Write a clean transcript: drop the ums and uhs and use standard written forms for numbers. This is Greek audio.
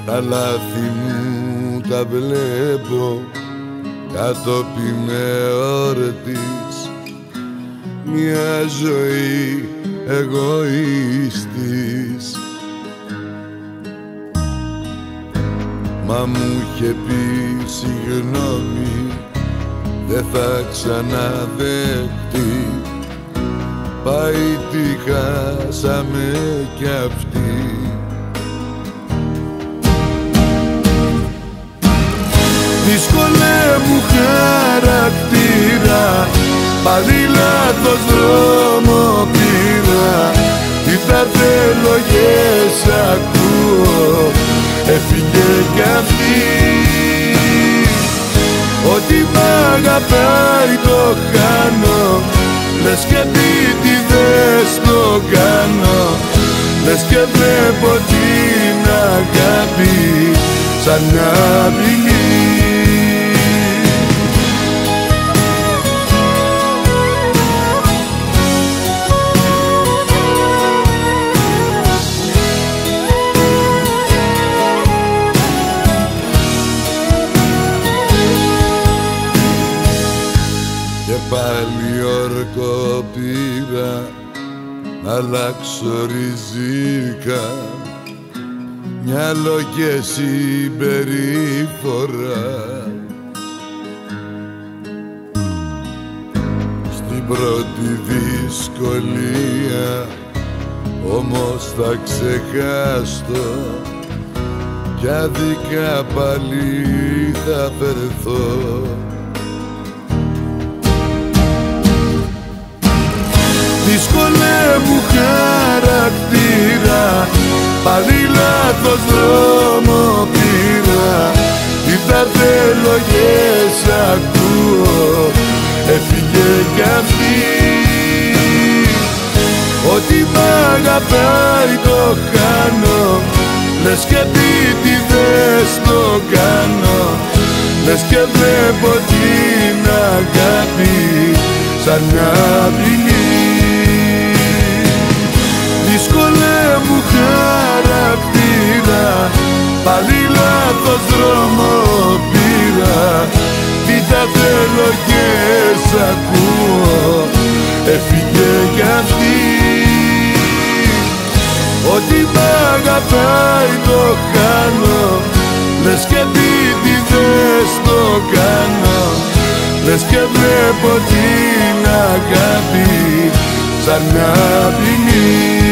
Τα λάθη μου τα βλέπω κατόπιν εορτής, μια ζωή εγωιστής. Μα μου είχε πει συγγνώμη, δεν θα ξαναδεχτεί. Πάει τι χάσαμε κι αυτή. Δύσκολε μου χαρακτήρα, πάλι λάθος δρόμο πήρα. Τι τα θέλω και σ' ακούω, έφυγε κι αυτή. Ότι μ' αγαπάει το χάνω, λες και επίτηδες το κάνω. Λες και βλέπω την αγάπη σαν μια απειλή. Και πάλι όρκο πήρα να αλλάξω ριζίκα, μυαλό και συμπεριφορά. Στην πρώτη δυσκολία όμως θα ξεχάσω, κι άδικα πάλι θα φερθώ. Δύσκολε μου χαρακτήρα, πάλι λάθος δρόμο πήρα. Τι τα θέλω και σ' ακούω, έφυγε κι αυτή. Ότι μ' αγαπάει το χάνω, λες και επίτηδες το κάνω. Λες και βλέπω την αγάπη σαν μια απειλή. Δύσκολε μου χαρακτήρα, πάλι λάθος δρόμο πήρα. Τι τα θέλω και σ' ακούω, έφυγε κι αυτή. Ότι μ' αγαπάει το χάνω, λες και επίτηδες το κάνω. Λες και βλέπω την αγάπη σαν μια απειλή.